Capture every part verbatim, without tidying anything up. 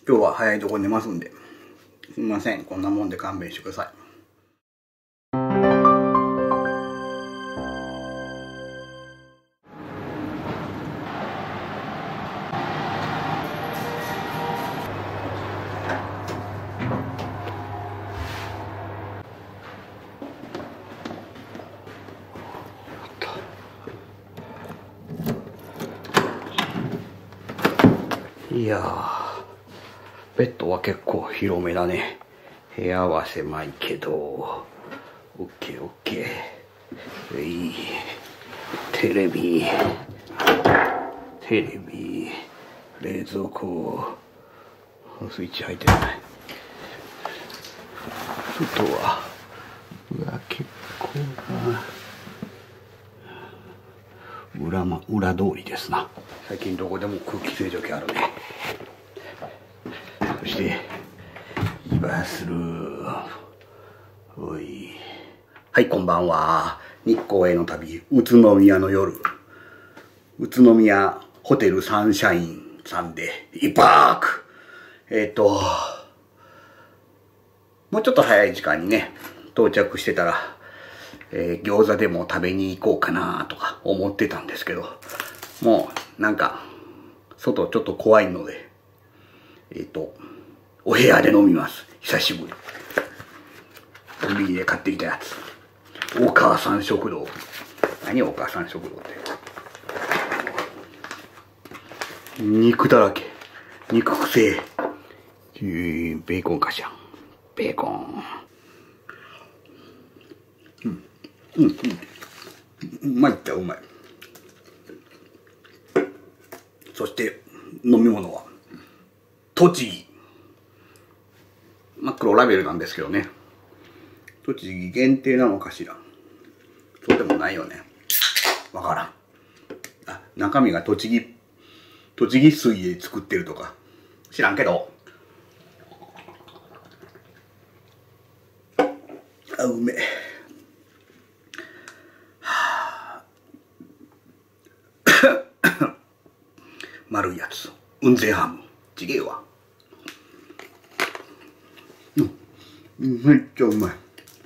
今日は早いとこ寝ますんで、すみません、こんなもんで勘弁してください。いやー、ベッドは結構広めだね。部屋は狭いけど、オッケーオッケー。いい。テレビ、テレビ、冷蔵庫、スイッチ入ってない。外は、うわ、結構な。裏ま、裏通りですな。最近どこでも空気清浄機あるね。そして、バスルーム。おい。はい、こんばんは。日光への旅、宇都宮の夜。宇都宮ホテルサンシャインさんで一泊。えっと、もうちょっと早い時間にね、到着してたら、えー、餃子でも食べに行こうかなとか思ってたんですけど、もうなんか外ちょっと怖いので、えっとお部屋で飲みます。久しぶり。コンビニで買ってきたやつ。お母さん食堂。何お母さん食堂って。肉だらけ。肉くせえ。ベーコンかしら。ベーコン。うんうんうん。うまいっちゃうまい。そして飲み物は栃木。まあ黒ラベルなんですけどね。栃木限定なのかしら。そうでもないよね。わからん。あ、中身が栃木、栃木水で作ってるとか知らんけど。あ、うめえ。丸いやつ。雲仙ハム。ちげえわ。うん。めっちゃうまい。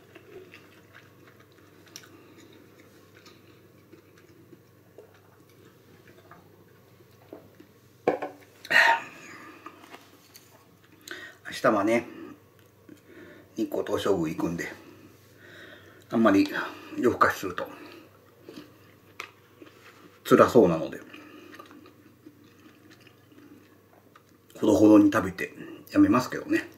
明日はね、日光東照宮行くんで、あんまり夜更かしすると辛そうなので、ほどほどに食べてやめますけどね。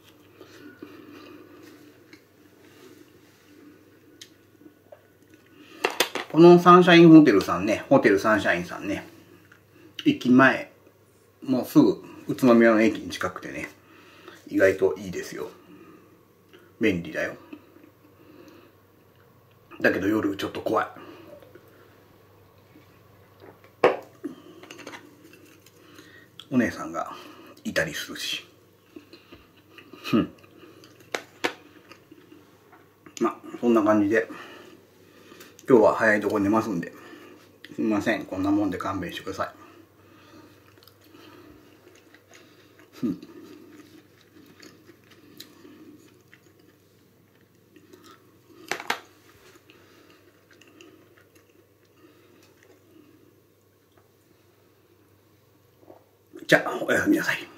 このサンシャインホテルさんね、ホテルサンシャインさんね、駅前、もうすぐ宇都宮の駅に近くてね、意外といいですよ。便利だよ。だけど夜ちょっと怖い。お姉さんがいたりするし。うん。まあ、そんな感じで、今日は早いとこ寝ますんで、すみません、こんなもんで勘弁してください。うん。じゃあ、おやすみなさい。